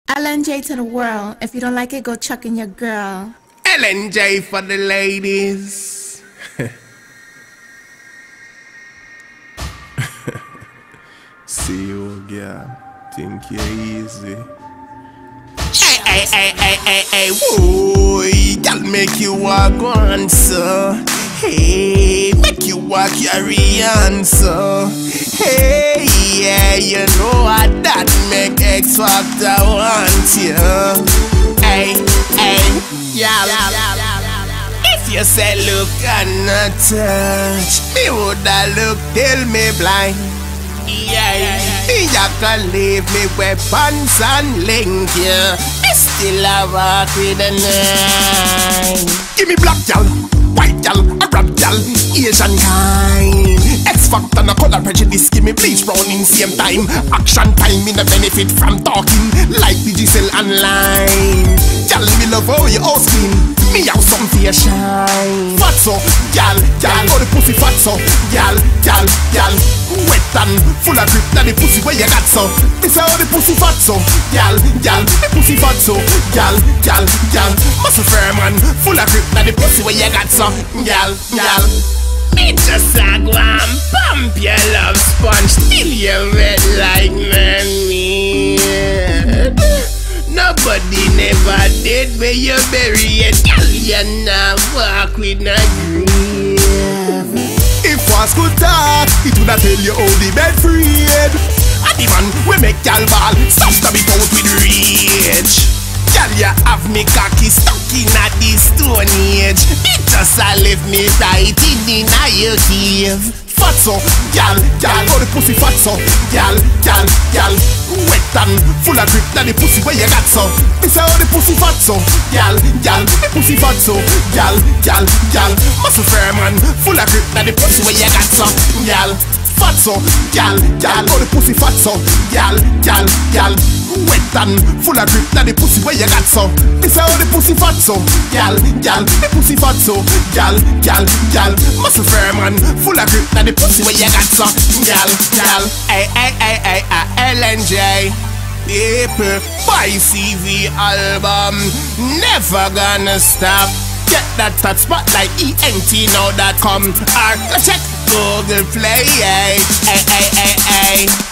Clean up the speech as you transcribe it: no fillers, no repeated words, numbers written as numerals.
LNJ to the world. If you don't like it, go chuck in your girl. LNJ for the ladies. See you, girl. Think you're easy. Hey, boy, girl, make you walk on, so. Hey, make you walk your answer. Hey, yeah, you know what that make X Factor want you. Hey, yeah. If you say look and not touch, me woulda look till me blind. Yeah, you can leave me weapons and link you. Me still a walk with the night. Give me black gal, white gal, Arab gal, Asian kind. X Factor no color prejudice. Give me bleach brown in same time. Action time in the benefit from talking like the Giselle online. Gal, me love how you house clean. Me have some fear shine. Fatso, gal, oh the pussy fatso. Gal, wet and full of grip. Now the pussy where you got so. This how the pussy fatso. Gal, the pussy fatso. Gal, muscle firm and full of grip. Now the pussy where you got so. Gal. Me just a go and pump your love sponge till you wet like money. Nobody never did where you bury it. Girl, you now walk with no grave. If was could talk, it woulda tell you how the bed freed. And the man we make y'all ball, stop it out with rage. Girl, you have me cocky stuck in at the stone age. It just a left me right in your cave. Fatso, gal, oh the pussy fatso. Gal, wet and full of grip. Now the pussy where you got so. This how the pussy fatso. Gal, the pussy fatso. Gal, muscle firm and full of grip. Now the pussy where you got so. Gal, fatso, gal, oh the pussy fatso. Gal, wet and full of grip. Now the pussy where you got so. This how the pussy fatso. Gal, the pussy fatso. Gal, muscle firm and full of grip. Now the pussy where you got so. Gal, hey, LNJ. People buy CV album, never gonna stop. Get that spotlight ENT now.com or check Google Play. Hey.